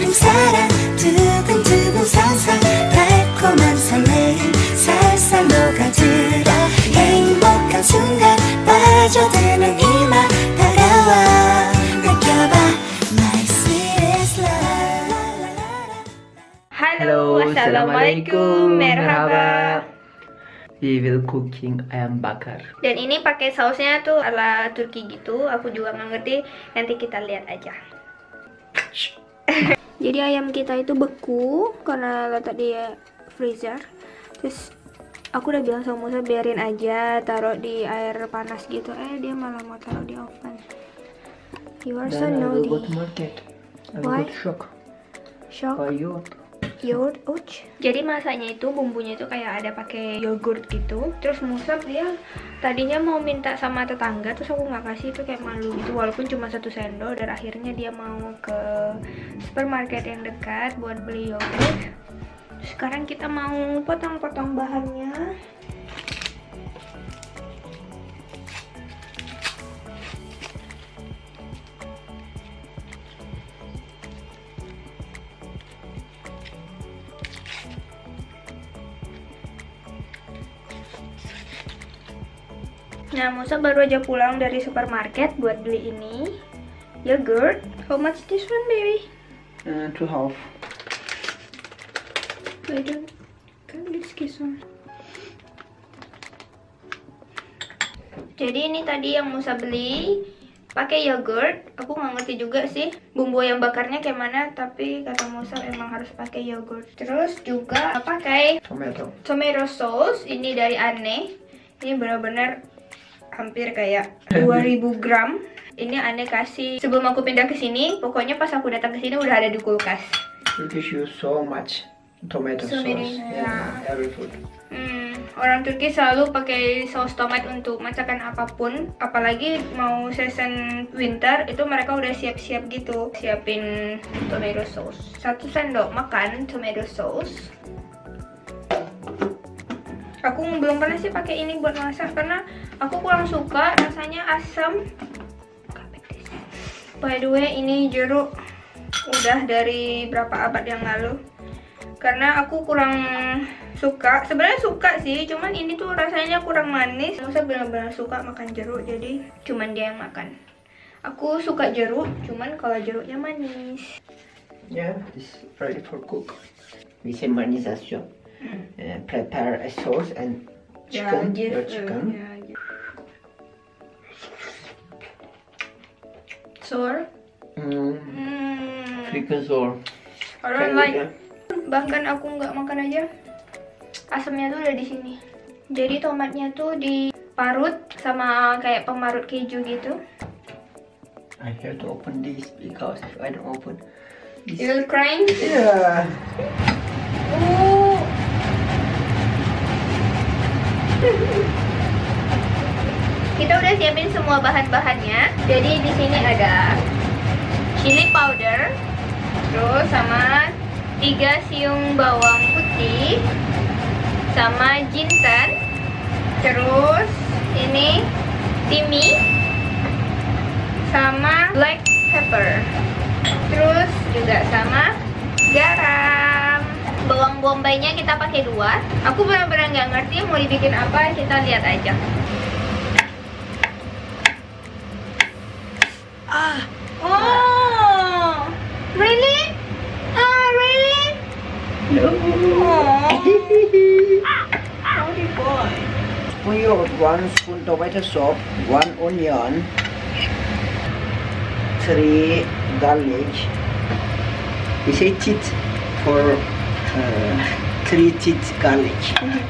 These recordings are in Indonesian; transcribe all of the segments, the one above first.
설레임 사랑 두근두근 상상 달콤한 설레임 살살 녹아들어 행복한 순간 빠져드는 이맘 다가와 느껴봐 My sweetest love. Halo, assalamualaikum, merhaba. We will cooking ayam bakar. Dan ini pakai sausnya tuh ala Turki gitu. Aku juga nggak ngerti. Nanti kita lihat aja. Jadi ayam kita itu beku karena letak di freezer. Terus aku udah bilang sama Musa biarin aja, taruh di air panas gitu. Dia malah mau taruh di oven. You are so naughty. Go to market. Why? Shock. Shock. For you. Yogurt, ouch. Jadi masaknya itu bumbunya itu kayak ada pakai yogurt gitu. Terus Musa dia tadinya mau minta sama tetangga, terus aku nggak kasih, itu kayak malu gitu. Walaupun cuma 1 sendok, dan akhirnya dia mau ke supermarket yang dekat buat beli yogurt. Sekarang kita mau potong-potong bahannya. Nah, Musa baru aja pulang dari supermarket buat beli ini yogurt. How much this one, baby? 2.5. I don't this one. Jadi ini tadi yang Musa beli pakai yogurt. Aku nggak ngerti juga sih bumbu yang bakarnya kayak mana, tapi kata Musa emang harus pakai yogurt. Terus juga pakai tomato sauce. Ini dari Anne. Ini benar-benar hampir kayak 2000 gram. Ini Anne kasih sebelum aku pindah ke sini. Pokoknya pas aku datang ke sini udah ada di kulkas. Turkish use so much tomato sauce. Every food. Orang Turki selalu pakai saus tomat untuk masakan apapun. Apalagi mau season winter, itu mereka udah siap-siap gitu. Siapin tomato sauce. 1 sendok makan tomato sauce. Aku belum pernah sih pakai ini buat masak karena aku kurang suka rasanya asam. By the way, ini jeruk udah dari berapa abad yang lalu. Karena aku kurang suka, sebenarnya suka sih, cuman ini tuh rasanya kurang manis. Musa benar-benar suka makan jeruk, jadi cuman dia yang makan. Aku suka jeruk, cuman kalau jeruknya manis. Yeah, this ready for cook. We say manisation. Prepare a sauce and chicken. Your chicken. Sour. Chicken sour. I don't like. Bahkan aku nggak makan aja, asamnya tuh udah di sini. Jadi tomatnya tuh diparut sama kayak pemarut keju gitu. I have to open this because if I don't open this, You will crying? Yeah. Kita udah siapin semua bahan-bahannya. Jadi di sini ada chili powder, terus sama 3 siung bawang putih, sama jinten, terus ini timi, sama black pepper, terus juga sama garam. Bawang bombaynya kita pakai 2. Aku benar-benar nggak ngerti mau dibikin apa, kita lihat aja. Oh, really? Really? No. Naughty boy. We use 1 spoon tomato sauce, 1 onion, 3 garlic. We say teeth for 3 teeth garlic.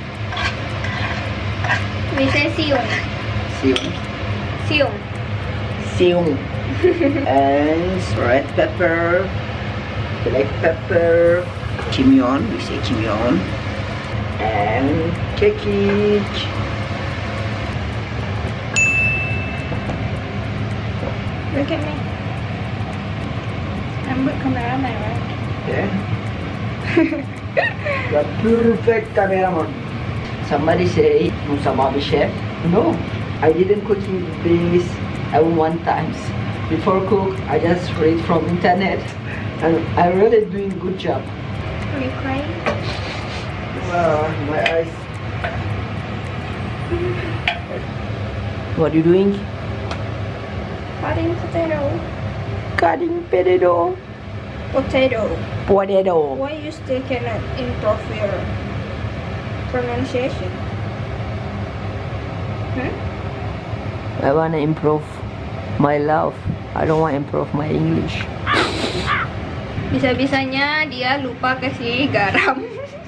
We say siung. Siung. Siung. Siung. And red pepper, black pepper, kimyon. We say kimyon. And kekik. Look at me. I'm good cameraman, right? Yeah. The perfect cameraman. Somebody say Musa Babi chef. No, I didn't cook this one time. Before cook, I just read from internet. I'm really doing good job. Are you crying? My eyes. What are you doing? Cutting potato. Cutting potato. Potato. Potato. Why you still cannot improve your pronunciation? I wanna improve my love. I don't want to improve my English. Bisa-bisanya dia lupa kasih garam.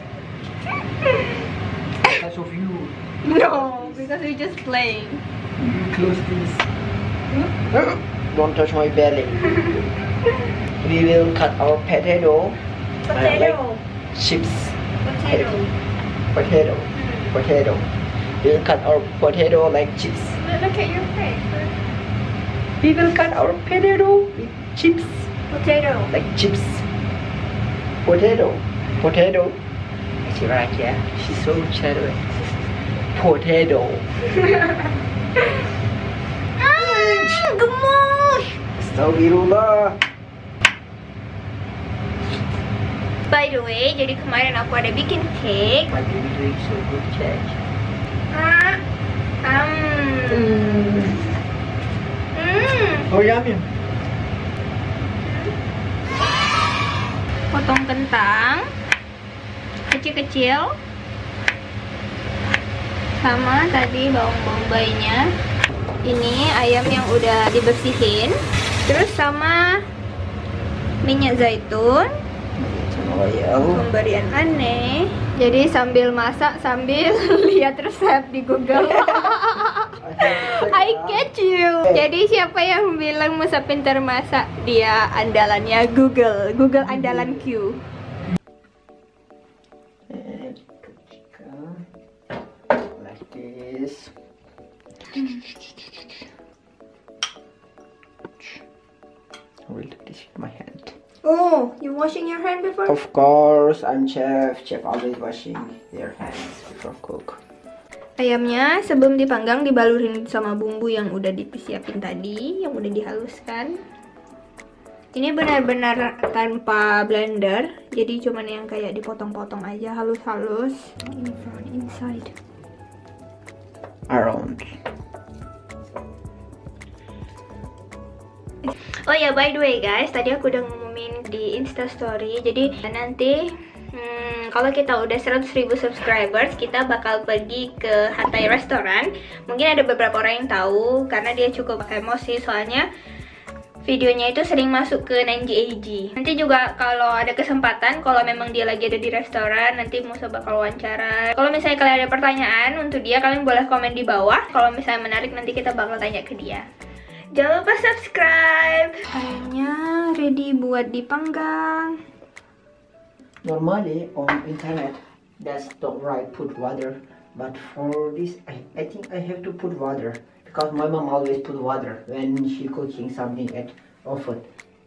Because of you. No, because we just playing. Close this. Don't touch my belly. We will cut our potato. Like chips. Potato. Potato. Potato. We will cut our potato like chips. Look at your face. We will cut our potato with chips. Potato. Like chips. Potato. Potato. She right here. She's so generous. Potato. Gemoy. Astagfirullah. By the way, jadi kemarin aku ada bikin cake. Why are you doing so good, Chad? Oh, yummy. Potong kentang kecil-kecil, sama tadi bawang bombaynya. Ini ayam yang udah dibersihin, terus sama minyak zaitun. Pemberian aneh. Jadi sambil masak sambil lihat resep di Google. I get you. Jadi siapa yang bilang Musa pintar masak? Dia andalannya Google. Google andalan Q. Like this. I will do this with my hand. Oh, you washing your hand before? Of course, I'm chef. Chef always washing their hands before cook. Ayamnya sebelum dipanggang dibalurin sama bumbu yang udah disiapin tadi, yang udah dihaluskan. Ini benar-benar tanpa blender, jadi cuman yang kayak dipotong-potong aja halus-halus. In front, inside. Around. Oh ya, by the way guys, tadi aku udah ngumumin di Instastory. Jadi nanti kalau kita udah 100.000 subscribers, kita bakal pergi ke Hatay Restoran. Mungkin ada beberapa orang yang tahu karena dia cukup emosi, soalnya videonya itu sering masuk ke 9GAG. Nanti juga kalau ada kesempatan, kalau memang dia lagi ada di restoran, nanti Musa bakal wawancara. Kalau misalnya kalian ada pertanyaan untuk dia, kalian boleh komen di bawah. Kalau misalnya menarik, nanti kita bakal tanya ke dia. Jangan lupa subscribe. Ayamnya ready buat dipanggang. Normally on internet, that's don't write put water, but for this, I think I have to put water because my mom always put water when she cooking something at oven.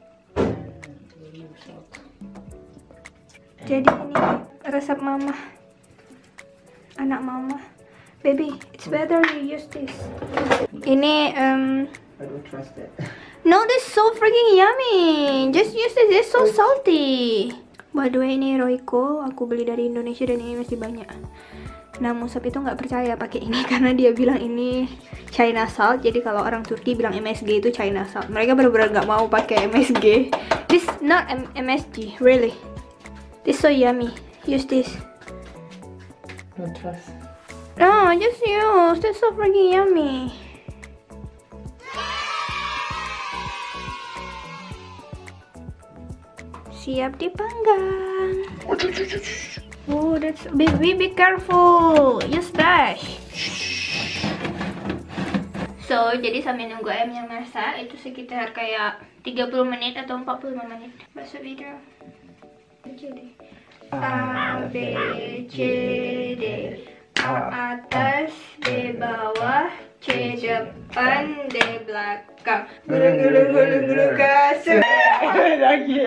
Jadi ini resep mama, anak mama. Baby, it's better you use this. Ini I don't trust that. no, this is so freaking yummy. Just use this. It's so salty. By the way, ini Royco aku beli dari Indonesia dan ini masih banyak. Nah, Musab itu nggak percaya pakai ini karena dia bilang ini China salt. Jadi kalau orang Turki bilang MSG itu China salt. Mereka benar-benar nggak mau pakai MSG. This not MSG, really. This so yummy. Use this. Don't trust. No, just use. That's so freaking yummy. Siap dipanggang. Oh, that's be careful. Use dash. So, jadi sambil nunggu ayamnya masak itu sekitar kayak 30 menit atau 45 menit. Bahasa video. A B C D. A atas, B bawah, C depan, D belakang. Gulung kasur. Lagi.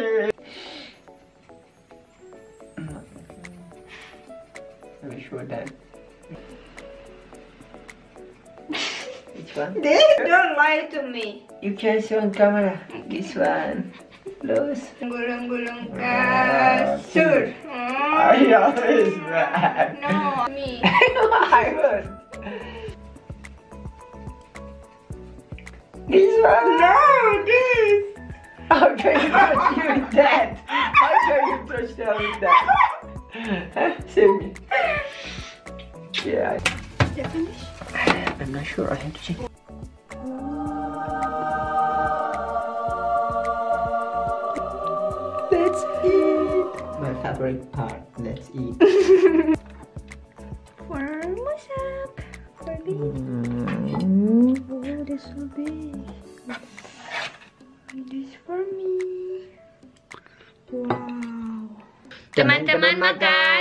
Let me show that. Which one? This, don't lie to me. You can see on camera. This one. Close. Gulung-gulung kasur. Ayo, it's bad. No, me. I will. This one? No, this. How can you touch you with that? How can you touch them with that? Huh? Save me. Yeah. Is that finished? I'm not sure. I have to check. Let's eat. My favorite part. Let's eat. For masak. For me. Oh, this so big. This for me. Wow. Teman-teman makan.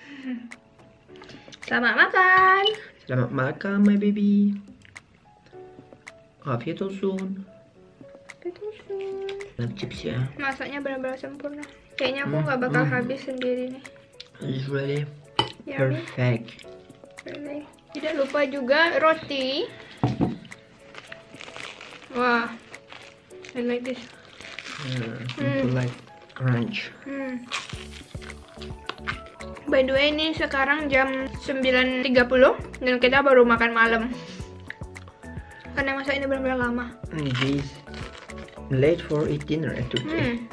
Selamat makan. Selamat makan, my baby. Auf Wiedersehen. Enak chips ya. Masaknya benar-benar sempurna. Kayaknya aku nggak bakal habis sendiri nih. It's really Yummy. perfect. Really. Tidak lupa juga roti. Wah, I like this. Itu like crunch. By the way, ini sekarang jam 9.30 dan kita baru makan malam. Karena masak ini benar-benar lama. This late for eat dinner today.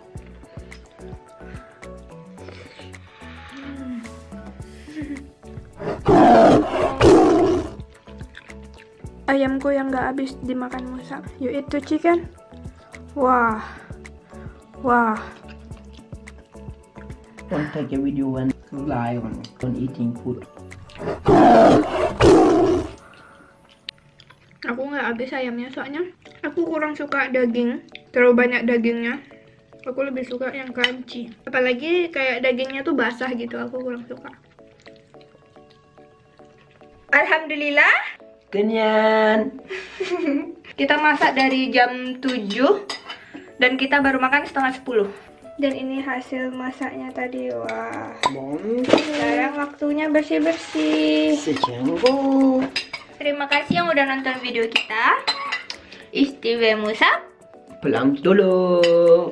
Ayamku yang nggak habis dimakan Musa. You eat the chicken? Wah, wah. Don't take a video when lion on eating food. Aku nggak habis ayamnya soalnya aku kurang suka daging, terlalu banyak dagingnya. Aku lebih suka yang crunchy. Apalagi kayak dagingnya tuh basah gitu, aku kurang suka. Alhamdulillah. Kenyan. Kita masak dari jam 7 dan kita baru makan setengah 10. Dan ini hasil masaknya tadi. Wah. Sekarang waktunya bersih-bersih. Secanggu. Terima kasih yang udah nonton video kita. Istiwe Musa. Pulang dulu.